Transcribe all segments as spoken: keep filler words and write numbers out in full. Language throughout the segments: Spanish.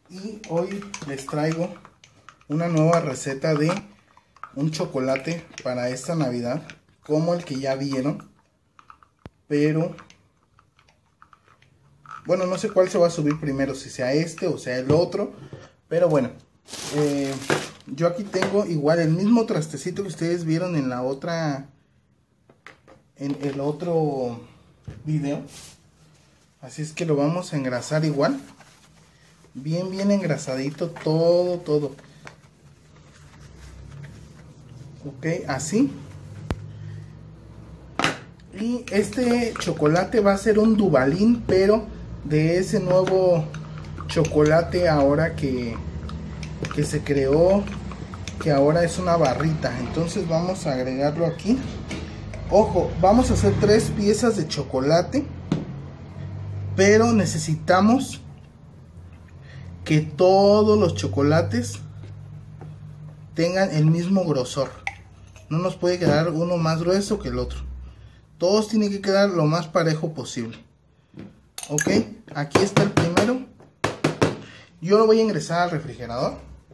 Y hoy les traigo una nueva receta de un chocolate para esta Navidad, como el que ya vieron, pero bueno, no sé cuál se va a subir primero, si sea este o sea el otro, pero bueno, eh, yo aquí tengo igual el mismo trastecito que ustedes vieron en la otra, en el otro video, así es que lo vamos a engrasar igual, bien bien engrasadito, todo, todo, ok, así. Y este chocolate va a ser un Duvalín, pero de ese nuevo chocolate ahora que, que se creó, que ahora es una barrita. Entonces vamos a agregarlo aquí. Ojo, vamos a hacer tres piezas de chocolate, pero necesitamos que todos los chocolates tengan el mismo grosor. No nos puede quedar uno más grueso que el otro. Todos tienen que quedar lo más parejo posible. Ok, aquí está el primero. Yo lo voy a ingresar al refrigerador.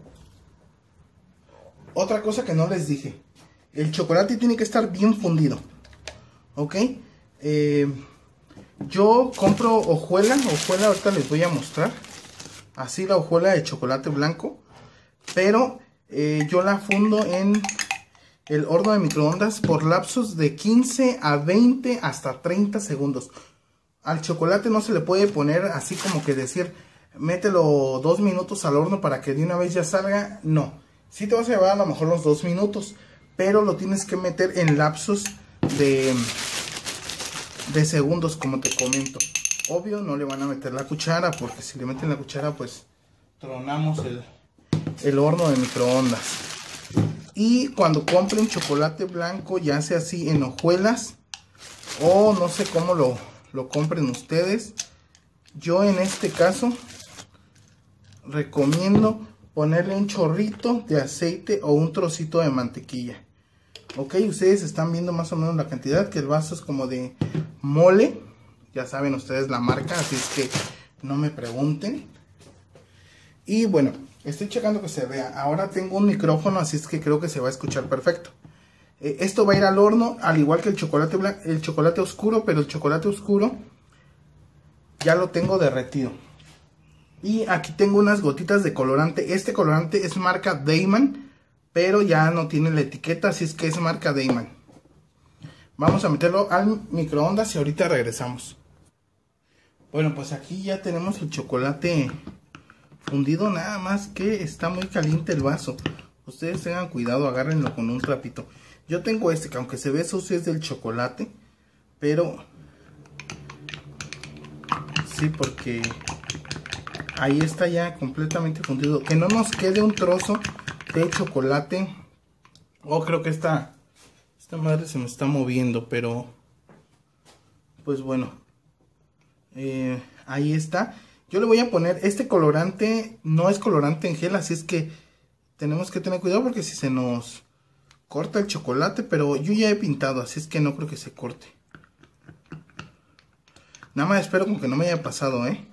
Otra cosa que no les dije: el chocolate tiene que estar bien fundido. Ok, eh, yo compro hojuela. Hojuela, ahorita les voy a mostrar. Así la hojuela de chocolate blanco. Pero eh, yo la fundo en el horno de microondas por lapsos de quince a veinte hasta treinta segundos. Al chocolate no se le puede poner así como que decir, mételo dos minutos al horno para que de una vez ya salga. No, sí te vas a llevar a lo mejor los dos minutos, pero lo tienes que meter en lapsos de, de segundos, como te comento. Obvio no le van a meter la cuchara, porque si le meten la cuchara pues tronamos el, el horno de microondas. Y cuando compren chocolate blanco, ya sea así en hojuelas o no sé cómo lo, lo compren ustedes, yo en este caso recomiendo ponerle un chorrito de aceite o un trocito de mantequilla. Ok, ustedes están viendo más o menos la cantidad, que el vaso es como de mole, ya saben ustedes la marca, así es que no me pregunten. Y bueno, estoy checando que se vea. Ahora tengo un micrófono, así es que creo que se va a escuchar perfecto. Eh, esto va a ir al horno, al igual que el chocolate blanco, el chocolate oscuro, pero el chocolate oscuro ya lo tengo derretido. Y aquí tengo unas gotitas de colorante. Este colorante es marca Dayman, pero ya no tiene la etiqueta, así es que es marca Dayman. Vamos a meterlo al microondas y ahorita regresamos. Bueno, pues aquí ya tenemos el chocolate fundido, nada más que está muy caliente el vaso. Ustedes tengan cuidado, agárrenlo con un trapito. Yo tengo este que aunque se ve sucio es del chocolate, pero sí, porque ahí está ya completamente fundido. Que no nos quede un trozo de chocolate. Oh, creo que esta esta madre se me está moviendo, pero pues bueno, eh, ahí está. Yo le voy a poner este colorante, no es colorante en gel, así es que tenemos que tener cuidado porque si se nos corta el chocolate, pero yo ya he pintado, así es que no creo que se corte. Nada más espero como que no me haya pasado, ¿eh?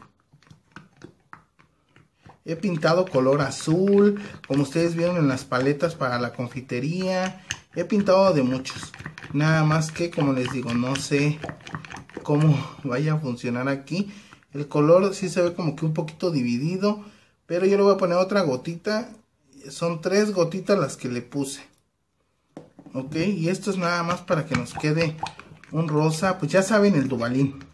He pintado color azul, como ustedes vieron en las paletas para la confitería. He pintado de muchos, nada más que como les digo, no sé cómo vaya a funcionar aquí. El color sí se ve como que un poquito dividido, pero yo le voy a poner otra gotita. Son tres gotitas las que le puse. Ok, y esto es nada más para que nos quede un rosa, pues ya saben, el Duvalín.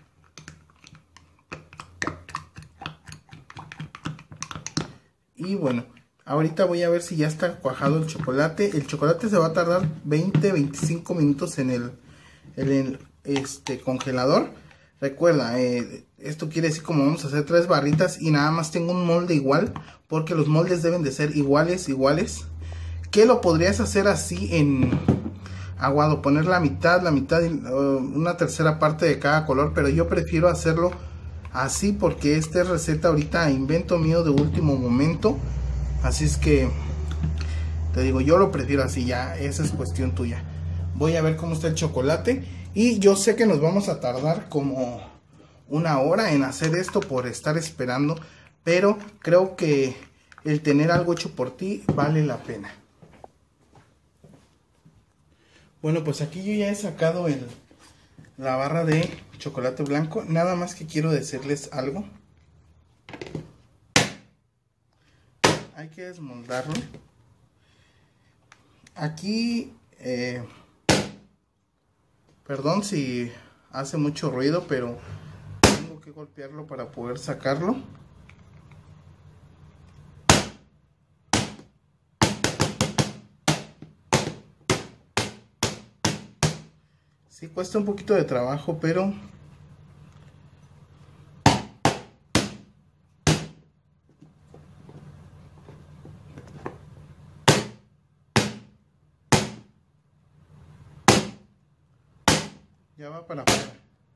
Y bueno, ahorita voy a ver si ya está cuajado el chocolate. El chocolate se va a tardar veinte a veinticinco minutos en el, en el este, congelador. Recuerda, eh, esto quiere decir como vamos a hacer tres barritas y nada más tengo un molde igual, porque los moldes deben de ser iguales, iguales. Que lo podrías hacer así en aguado, poner la mitad, la mitad, uh, una tercera parte de cada color, pero yo prefiero hacerlo así porque esta es receta ahorita, invento mío de último momento, así es que te digo, yo lo prefiero así, ya, esa es cuestión tuya. Voy a ver cómo está el chocolate. Y yo sé que nos vamos a tardar como una hora en hacer esto por estar esperando. pero creo que el tener algo hecho por ti vale la pena. Bueno, pues aquí yo ya he sacado el, la barra de chocolate blanco. Nada más que quiero decirles algo. Hay que desmoldarlo. Aquí, eh, perdón si hace mucho ruido, pero tengo que golpearlo para poder sacarlo. Sí, cuesta un poquito de trabajo, pero ya va para afuera.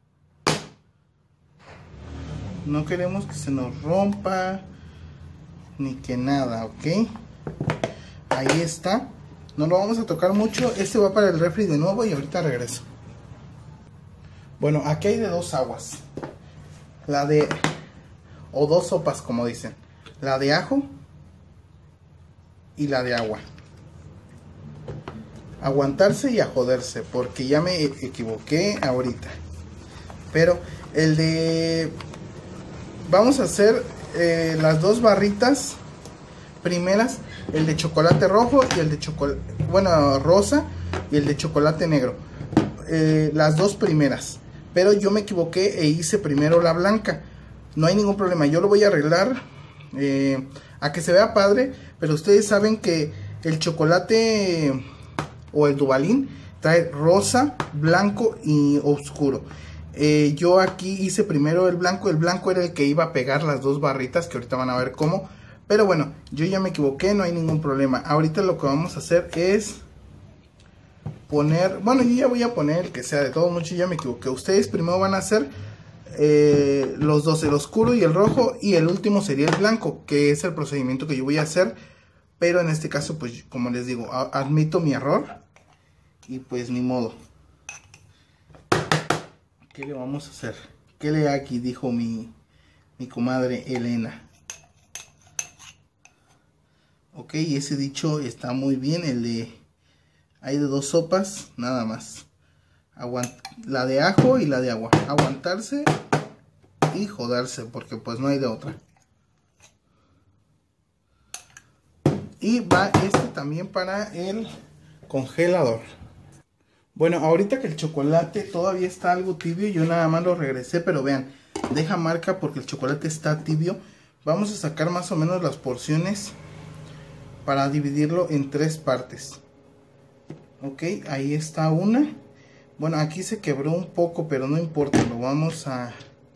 No queremos que se nos rompa ni que nada, ¿ok? Ahí está. No lo vamos a tocar mucho. Este va para el refri de nuevo y ahorita regreso. Bueno, aquí hay de dos aguas. La de... o dos sopas, como dicen. La de ajo y la de agua. Aguantarse y a joderse, porque ya me equivoqué ahorita. Pero el de... vamos a hacer eh, las dos barritas primeras. El de chocolate rojo y el de chocolate... bueno, rosa y el de chocolate negro. Eh, las dos primeras. Pero yo me equivoqué e hice primero la blanca. No hay ningún problema, yo lo voy a arreglar eh, a que se vea padre. Pero ustedes saben que el chocolate o el Duvalín trae rosa, blanco y oscuro. eh, Yo aquí hice primero el blanco. El blanco era el que iba a pegar las dos barritas, que ahorita van a ver cómo. Pero bueno, yo ya me equivoqué, no hay ningún problema. Ahorita lo que vamos a hacer es poner, bueno, yo ya voy a poner el que sea, de todo mucho ya me equivoqué. Ustedes primero van a hacer eh, los dos, el oscuro y el rojo, y el último sería el blanco, que es el procedimiento que yo voy a hacer. Pero en este caso, pues como les digo, admito mi error y pues ni modo. ¿Qué le vamos a hacer? ¿Qué le aquí? Dijo mi, mi comadre Elena. Ok, ese dicho está muy bien, el de... hay de dos sopas, nada más. Aguant la de ajo y la de agua. Aguantarse y joderse, porque pues no hay de otra. Y va este también para el congelador. Bueno, ahorita que el chocolate todavía está algo tibio, yo nada más lo regresé, pero vean, deja marca porque el chocolate está tibio. Vamos a sacar más o menos las porciones para dividirlo en tres partes. Ok, ahí está una. Bueno, aquí se quebró un poco, pero no importa, lo vamos a,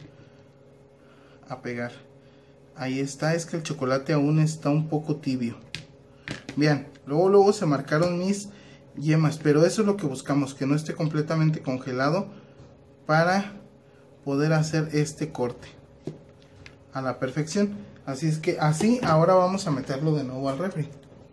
a pegar. Ahí está, es que el chocolate aún está un poco tibio. Bien, luego luego se marcaron mis yemas, pero eso es lo que buscamos, que no esté completamente congelado para poder hacer este corte a la perfección. Así es que así ahora vamos a meterlo de nuevo al refri.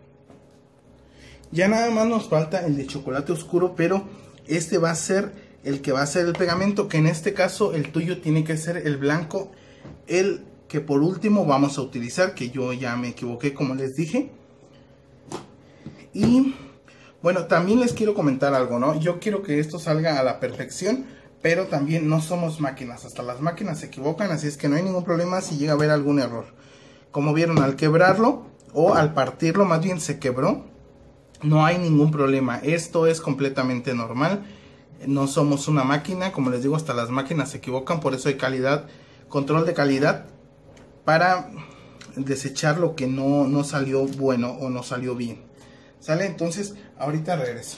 Ya nada más nos falta el de chocolate oscuro, pero este va a ser el que va a ser el pegamento, que en este caso el tuyo tiene que ser el blanco, el que por último vamos a utilizar, que yo ya me equivoqué como les dije. Y bueno, también les quiero comentar algo, ¿no? Yo quiero que esto salga a la perfección, pero también no somos máquinas, hasta las máquinas se equivocan, así es que no hay ningún problema si llega a haber algún error. Como vieron, al quebrarlo o al partirlo, más bien se quebró, no hay ningún problema. Esto es completamente normal, no somos una máquina, como les digo, hasta las máquinas se equivocan, por eso hay calidad, control de calidad para desechar lo que no, no salió bueno o no salió bien. ¿Sale? Entonces, ahorita regreso.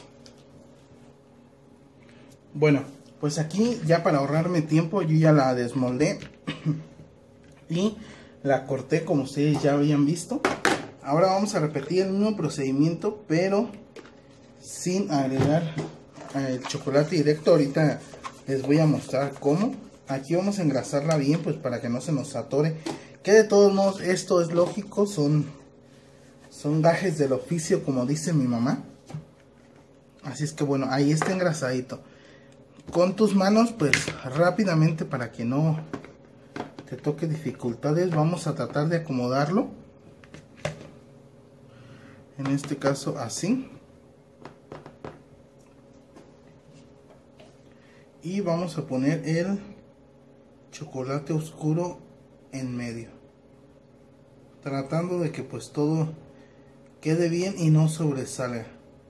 Bueno, pues aquí ya para ahorrarme tiempo, yo ya la desmoldé y la corté como ustedes ya habían visto. Ahora vamos a repetir el mismo procedimiento, pero sin agregar el chocolate directo. Ahorita les voy a mostrar cómo. Aquí vamos a engrasarla bien, pues para que no se nos atore. Que de todos modos, esto es lógico, son... son gajes del oficio, como dice mi mamá. Así es que bueno, ahí está engrasadito. Con tus manos, pues rápidamente, para que no te toque dificultades, vamos a tratar de acomodarlo. En este caso así. Y vamos a poner el chocolate oscuro en medio, tratando de que pues todo quede bien y no sobresalga.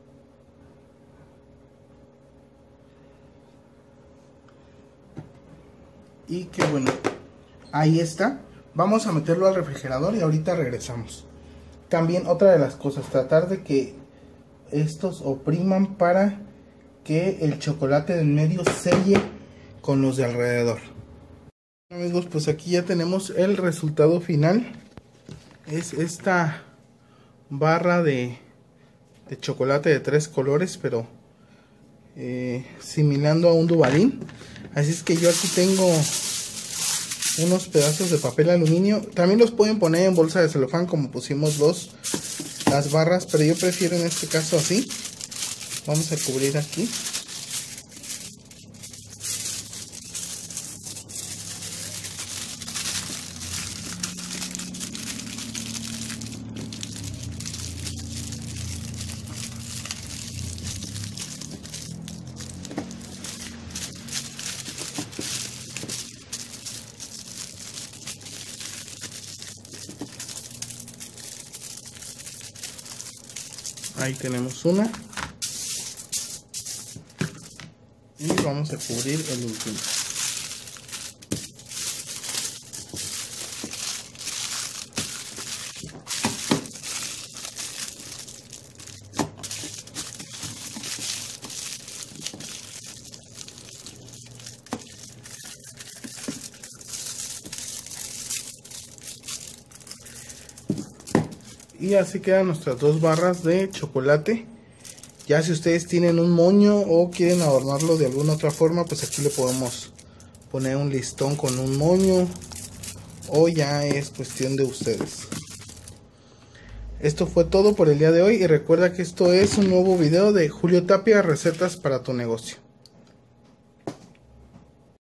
Y que bueno, ahí está. Vamos a meterlo al refrigerador y ahorita regresamos. También otra de las cosas, tratar de que estos opriman para que el chocolate del medio selle con los de alrededor. Amigos, pues aquí ya tenemos el resultado final. Es esta barra de, de chocolate de tres colores, pero eh, similando a un Duvalín. Así es que yo aquí tengo unos pedazos de papel aluminio. También los pueden poner en bolsa de celofán como pusimos los las barras, pero yo prefiero en este caso así. Vamos a cubrir aquí. Ahí tenemos una. Y vamos a cubrir el último. Y así quedan nuestras dos barras de chocolate. Ya si ustedes tienen un moño o quieren adornarlo de alguna otra forma, pues aquí le podemos poner un listón con un moño, o ya es cuestión de ustedes. Esto fue todo por el día de hoy y recuerda que esto es un nuevo video de Julio Tapia, recetas para tu negocio.